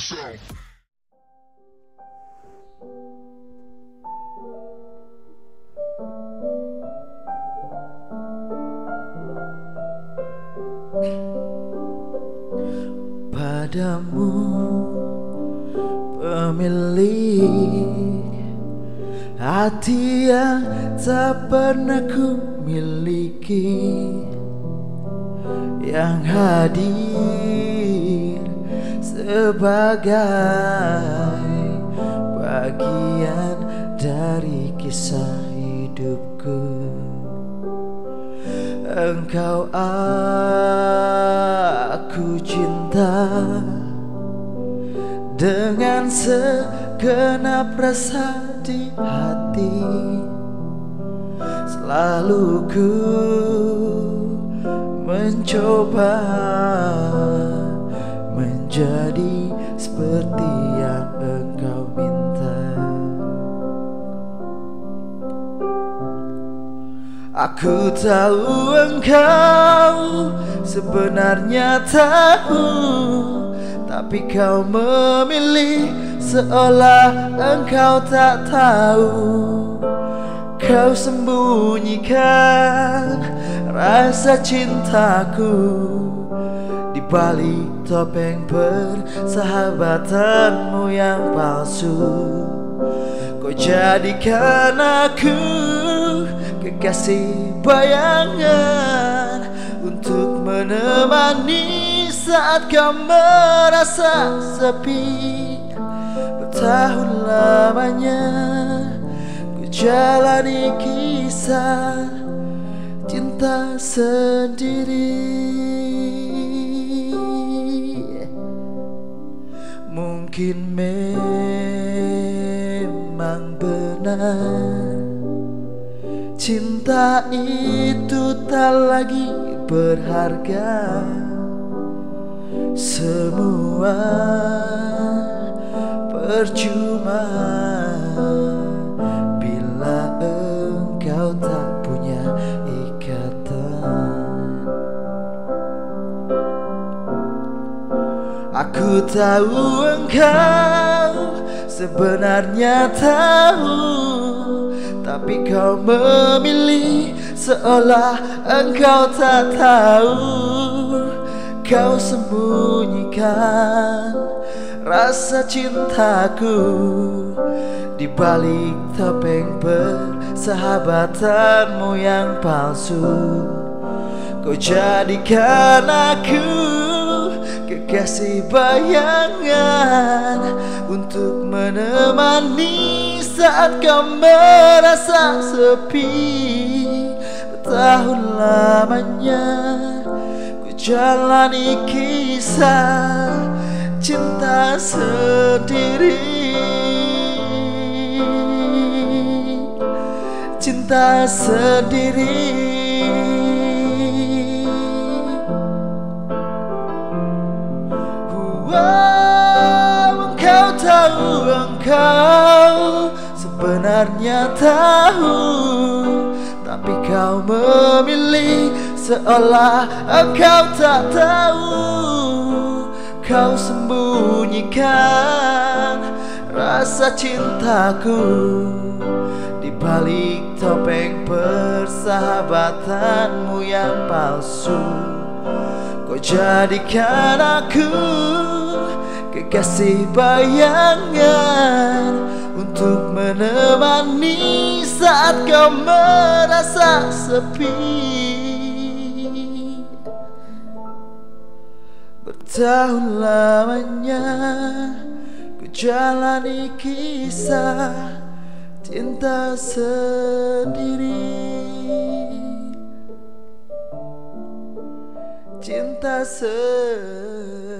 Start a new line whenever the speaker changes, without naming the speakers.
yourself.
Padamu pemilik hati yang tak pernah ku miliki, yang hadir sebagai bagian dari kisah hidupku. Engkau aku cinta dengan segenap rasa di hati. Selalu ku mencoba menjadi seperti yang engkau minta. Aku tahu engkau sebenarnya tahu, tapi kau memilih seolah engkau tak tahu. Kau sembunyikan rasa cintaku di balik topeng persahabatanmu yang palsu. Kau jadikan aku kekasih bayangan untuk menemani saat kau merasa sepi. Bertahun lamanya ku jalani kisah cinta sendiri. Mungkin memang benar cinta itu tak lagi berharga. Semua percuma bila engkau tak punya ikatan. Aku tahu engkau sebenarnya tahu, tapi kau memilih seolah engkau tak tahu. Kau sembunyikan rasa cintaku di balik topeng persahabatanmu yang palsu. Kau jadikan aku kekasih bayangan untuk menemani saat kau merasa sepi. Bertahun lamanya ku jalani kisah cinta sendiri. Cinta sendiri. Engkau tahu, engkau sebenarnya tahu, tapi kau memilih seolah engkau tak tahu. Kau sembunyikan rasa cintaku di balik topeng persahabatanmu yang palsu. Kau jadikan aku kekasih bayangan untuk menemani saat kau merasa sepi. Bertahun lamanya ku jalani kisah cinta sendiri. Cinta sendiri.